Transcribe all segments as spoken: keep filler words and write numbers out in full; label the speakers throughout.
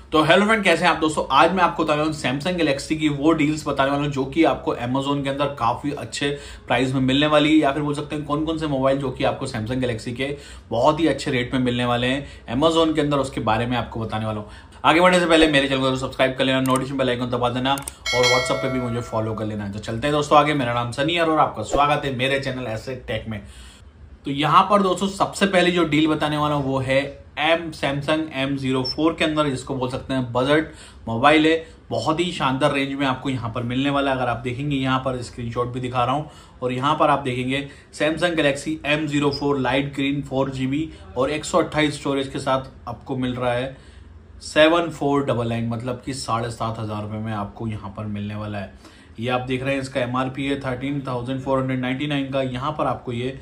Speaker 1: तो hello friend, कैसे हैं आप दोस्तों। आज मैं आपको बताने वाला हूँ सैमसंग गैलेक्सी की वो डील्स बताने वाला हूँ जो कि आपको अमेजोन के अंदर काफी अच्छे प्राइस में मिलने वाली है, या फिर बोल सकते हैं कौन कौन से मोबाइल जो कि आपको सैमसंग गैलेक्सी के बहुत ही अच्छे रेट में मिलने वाले हैं अमेजोन के अंदर, उसके बारे में आपको बताने वाला हूँ। आगे बढ़ने से पहले मेरे चैनल को सब्सक्राइब कर लेना, नोटिफिकेशन बेल आइकन दबा देना और व्हाट्सएप पे भी मुझे फॉलो कर लेना। तो चलते हैं दोस्तों आगे। मेरा नाम सनी है और आपका स्वागत है मेरे चैनल ऐसे टेक में। तो यहाँ पर दोस्तों सबसे पहले जो डील बताने वाला हूँ वो है M Samsung M zero four के अंदर, जिसको बोल सकते हैं बजट मोबाइल है। बहुत ही शानदार रेंज में आपको यहाँ पर मिलने वाला है। अगर आप देखेंगे यहाँ पर स्क्रीनशॉट भी दिखा रहा हूँ और यहाँ पर आप देखेंगे Samsung Galaxy M zero four light green four GB और एक सौ अट्ठाईस स्टोरेज के साथ आपको मिल रहा है सेवन फोर डबल नाइन, मतलब कि साढ़े सात हजार रुपये में आपको यहाँ पर मिलने वाला है। ये आप देख रहे हैं, इसका एमआरपी है thirteen thousand four hundred ninety nine का। यहाँ पर आपको ये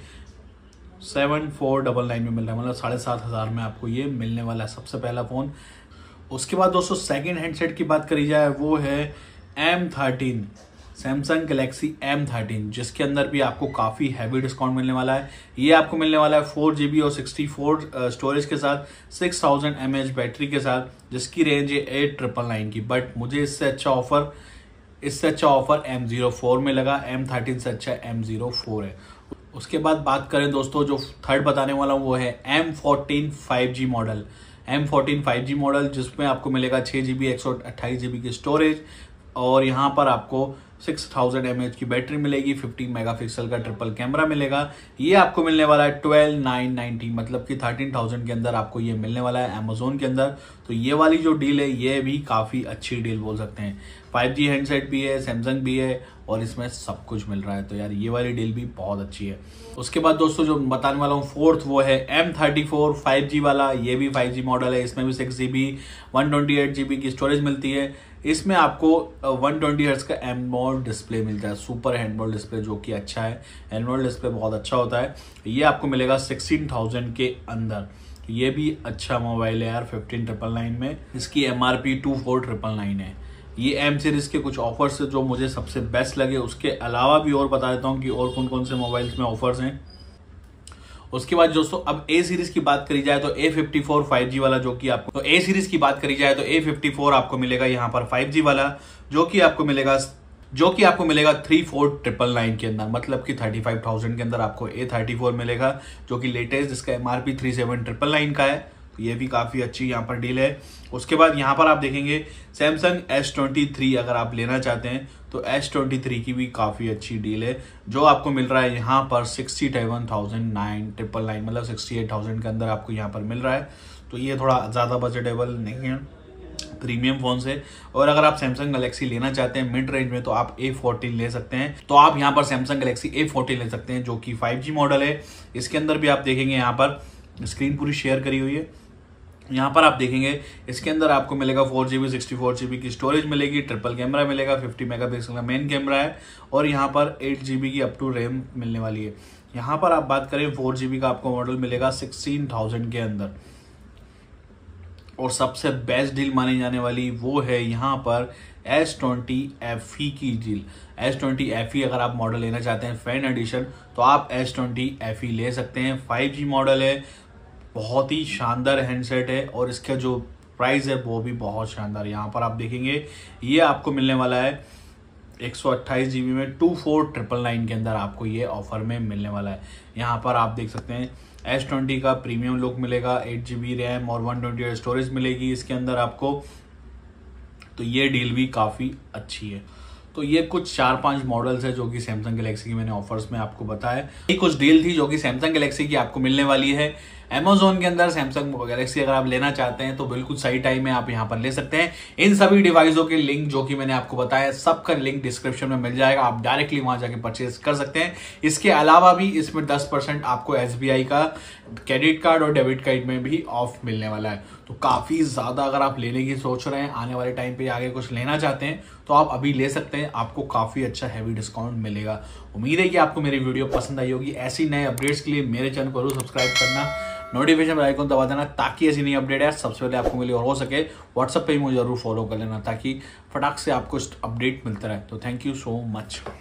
Speaker 1: सेवन फोर डबल नाइन में मिल रहा है, मतलब साढ़े सात हजार में आपको ये मिलने वाला है सबसे पहला फोन। उसके बाद दोस्तों सेकंड हैंडसेट की बात करी जाए वो है M thirteen, Samsung Galaxy M thirteen, जिसके अंदर भी आपको काफी हैवी डिस्काउंट मिलने वाला है। ये आपको मिलने वाला है फोर जीबी और सिक्सटी फोर स्टोरेज के साथ six thousand M H battery के साथ, जिसकी रेंज है एट ट्रिपल नाइन की। बट मुझे इससे अच्छा ऑफर इससे अच्छा ऑफर एम जीरो फोर में लगा। एम थर्टीन से अच्छा एम जीरो फोर है। उसके बाद बात करें दोस्तों, जो थर्ड बताने वाला हूँ वो है M fourteen five G model. M fourteen five G model जिसमें आपको मिलेगा छह जीबी एक सौ अट्ठाईस जीबी की स्टोरेज और यहाँ पर आपको सिक्स थाउजेंड एम एच की बैटरी मिलेगी, फिफ्टीन मेगापिक्सल का ट्रिपल कैमरा मिलेगा। ये आपको मिलने वाला है ट्वेल्व नाइन नाइन्टी, मतलब कि थर्टीन थाउजेंड के अंदर आपको ये मिलने वाला है अमेजोन के अंदर। तो ये वाली जो डील है ये भी काफी अच्छी डील बोल सकते हैं। फाइव जी हैंडसेट भी है, सैमसंग भी है और इसमें सब कुछ मिल रहा है। तो यार ये वाली डील भी बहुत अच्छी है। उसके बाद दोस्तों जो बताने वाला हूँ फोर्थ वो है M thirty four five G वाला। ये भी फाइव जी मॉडल है। इसमें भी six GB one twenty eight GB की स्टोरेज मिलती है। इसमें आपको वन ट्वेंटी हर्ट्ज का एमोलेड डिस्प्ले मिलता है, सुपर एमोलेड डिस्प्ले, जो कि अच्छा है। एमोलेड डिस्प्ले बहुत अच्छा होता है। ये आपको मिलेगा सिक्सटीन थाउजेंड के अंदर। ये भी अच्छा मोबाइल है यार, फिफ्टीन ट्रिपल नाइन में। इसकी MRP two four triple nine है। ये एम सीरीज के कुछ ऑफर्स जो मुझे सबसे बेस्ट लगे, उसके अलावा भी और बता देता हूँ कि और कौन कौन से मोबाइल्स में ऑफर्स हैं। उसके बाद दोस्तों अब ए सीरीज की बात करी जाए तो A fifty four five G वाला, जो कि आपको तो ए सीरीज की बात करी जाए तो ए फिफ्टी फोर आपको मिलेगा यहाँ पर फाइव जी वाला, जो कि आपको मिलेगा जो कि आपको मिलेगा थ्री फोर ट्रिपल नाइन के अंदर, मतलब कि थर्टी फाइव थाउजेंड के अंदर आपको ए थर्टी फोर मिलेगा, जो कि लेटेस्ट, जिसका MRP three seven triple nine का है। तो ये भी काफी अच्छी यहाँ पर डील है। उसके बाद यहाँ पर आप देखेंगे सैमसंग एस ट्वेंटी थ्री, अगर आप लेना चाहते हैं तो एस ट्वेंटी थ्री की भी काफी अच्छी डील है, जो आपको मिल रहा है यहाँ पर sixty seven thousand nine triple nine, मतलब सिक्सटी एट थाउजेंड के अंदर आपको यहाँ पर मिल रहा है। तो ये थोड़ा ज्यादा बजटेबल नहीं है, प्रीमियम फोन से। और अगर आप सैमसंग गैलेक्सी लेना चाहते हैं मिड रेंज में तो आप ए फोर्टीन ले सकते हैं। तो आप यहाँ पर सैमसंग गैलेक्सी ए फोर्टीन ले सकते हैं, जो कि फाइव जी मॉडल है। इसके अंदर भी आप देखेंगे यहाँ पर स्क्रीन पूरी शेयर करी हुई है। यहाँ पर आप देखेंगे इसके अंदर आपको मिलेगा four GB sixty four GB की स्टोरेज मिलेगी, ट्रिपल कैमरा मिलेगा, फिफ्टी मेगापिक्सल का मेन कैमरा है और यहाँ पर एट जीबी की अप टू रैम मिलने वाली है। यहाँ पर आप बात करें फोर जीबी का आपको मॉडल मिलेगा सिक्सटीन थाउजेंड के अंदर। और सबसे बेस्ट डील मानी जाने वाली वो है यहाँ पर एस ट्वेंटी एफ ई की deal. S twenty F E अगर आप मॉडल लेना चाहते हैं फैन एडिशन तो आप एस ट्वेंटी एफ ई ले सकते हैं। फाइव जी मॉडल है, बहुत ही शानदार हैंडसेट है और इसका जो प्राइस है वो भी बहुत शानदार। यहाँ पर आप देखेंगे ये आपको मिलने वाला है एक सौ अट्ठाईस जीबी में टू फोर ट्रिपल नाइन के अंदर आपको ये ऑफर में मिलने वाला है। यहाँ पर आप देख सकते हैं एस ट्वेंटी का प्रीमियम लुक मिलेगा, एट जीबी रैम और वन ट्वेंटी एट स्टोरेज मिलेगी इसके अंदर आपको। तो ये डील भी काफी अच्छी है। तो ये कुछ चार पांच मॉडल्स है जो कि सैमसंग गैलेक्सी की मैंने ऑफर्स में आपको बताया। ये कुछ डील थी जो कि सैमसंग गैलेक्सी की आपको मिलने वाली है अमेजोन के अंदर। सैमसंग गैलेक्सी अगर आप लेना चाहते हैं तो बिल्कुल सही टाइम है, आप यहां पर ले सकते हैं। इन सभी डिवाइसों के लिंक जो कि मैंने आपको बताया, सबका लिंक डिस्क्रिप्शन में मिल जाएगा, आप डायरेक्टली वहां जाके परचेज कर सकते हैं। इसके अलावा भी इसमें दस परसेंट आपको एसबीआई का क्रेडिट कार्ड और डेबिट कार्ड में भी ऑफ मिलने वाला है। तो काफी ज्यादा अगर आप लेने की सोच रहे हैं, आने वाले टाइम पे आगे कुछ लेना चाहते हैं तो आप अभी ले सकते हैं, आपको काफी अच्छा हैवी डिस्काउंट मिलेगा। उम्मीद है कि आपको मेरी वीडियो पसंद आई होगी। ऐसी नए अपडेट्स के लिए मेरे चैनल को जरूर सब्सक्राइब करना, नोटिफिकेशन बेल आइकन दबा देना, ताकि ऐसी नई अपडेट है सबसे पहले आपको मिले। और हो सके व्हाट्सएप पे ही मुझे जरूर फॉलो कर लेना, ताकि फटाक से आपको अपडेट मिलता रहे। तो थैंक यू सो मच।